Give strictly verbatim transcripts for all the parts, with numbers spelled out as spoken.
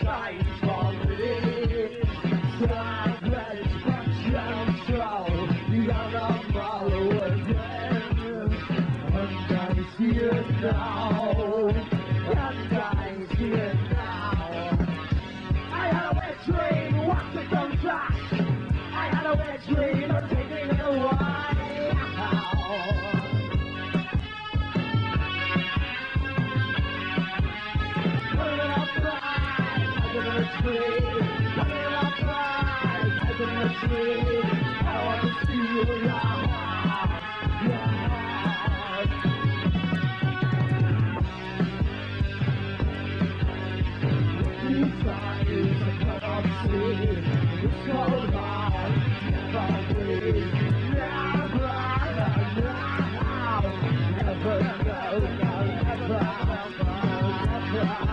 shines for me. Sideways, control, you're not following them. And I see it now, and I see it now. I had a wet dream, what's it gonna crash? I had a wet dream of taking it away. Put it up right, I give it a tree. Put it up right, I give it a tree. I want to feel your heart, your heart. These eyes I cannot see. It's so hard, never breathe. Never, never, never, never, never, never.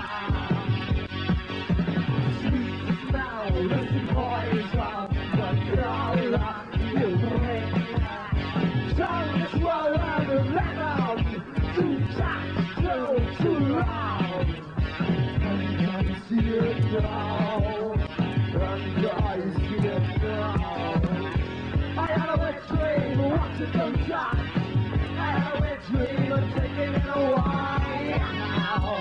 Sweet smell, the poison, the color you bring. Tongue is swollen and lemon, too tight, too, too long. And I see it now, and I see it now. I had a wet dream, what's it gonna shine? I had a wet dream of taking it away now.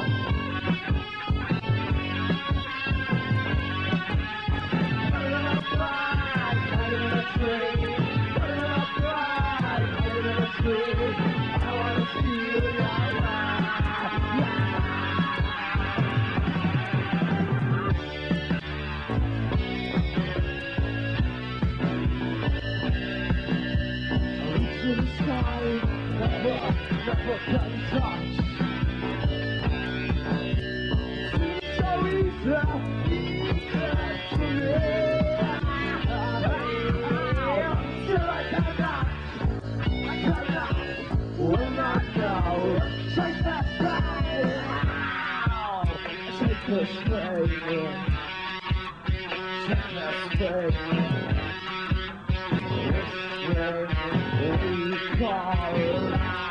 Put it up right, I give it a tree. Put it up right, I give it a tree. I wanna feel your light, yeah. To the sky, never, never can touch. Seems so easy, easy to me. Still I cannot, I cannot, when I know. Take that back, take the strain, take that strain. We call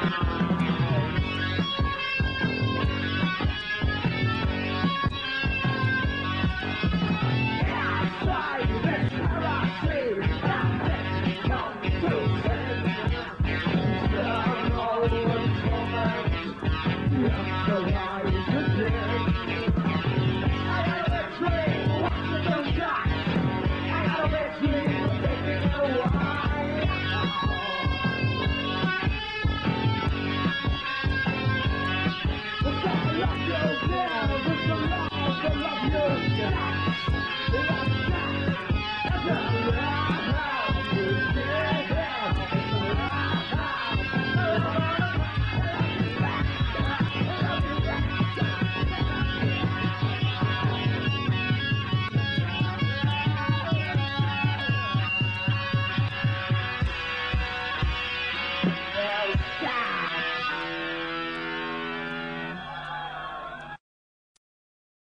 outside this galaxy, nothing comes to sin. There are no torment, the lies